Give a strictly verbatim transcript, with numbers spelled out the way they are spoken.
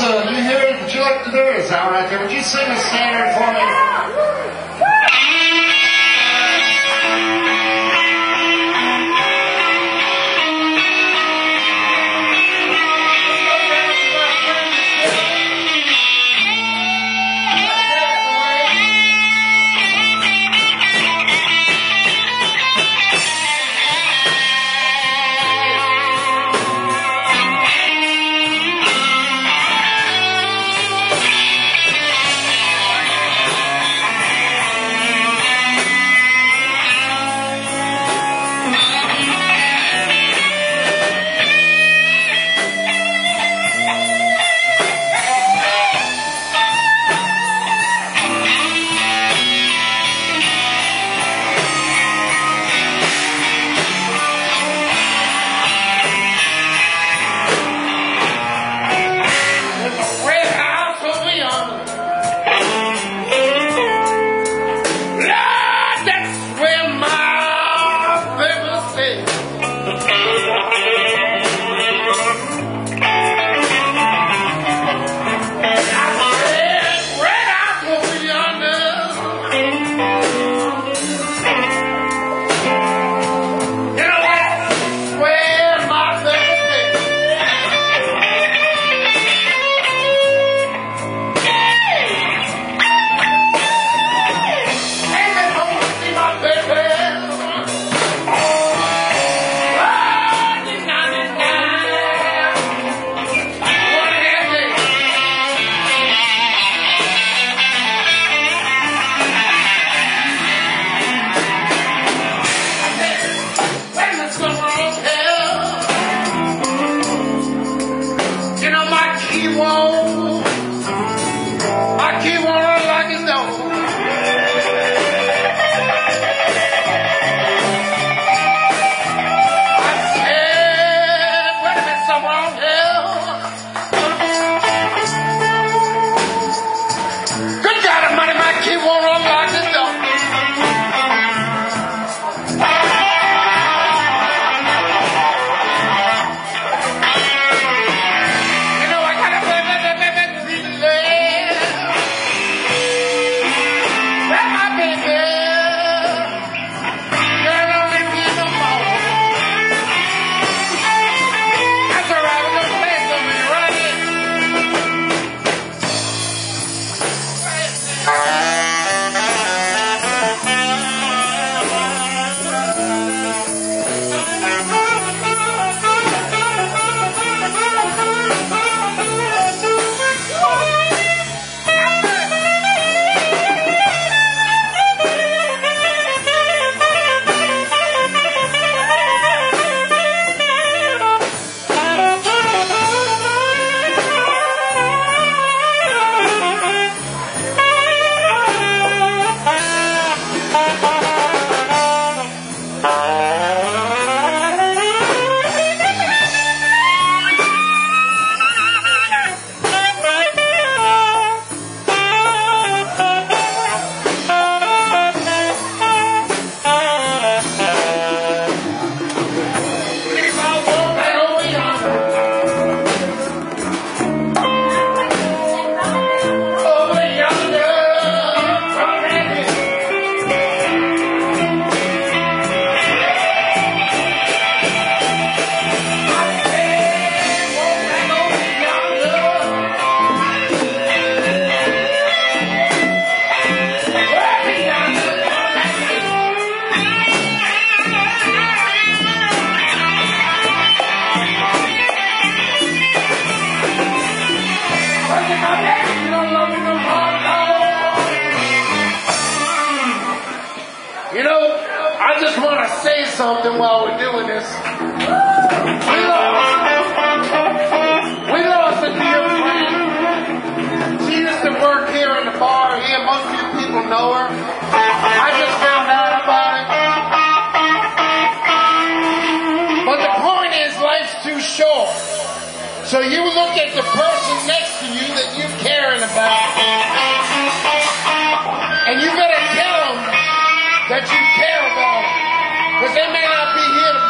Palazzo, you hear it? Would you like to do it? Sound right there. Would you sing a standard for me? You know, I just want to say something while we're doing this. We lost, we lost a dear friend. She used to work here in the bar here. Most of you people know her. I just found out about it. But the point is, life's too short. So you look at the person next to you that you're caring about, and you better tell them that you care about them, because they may not be here to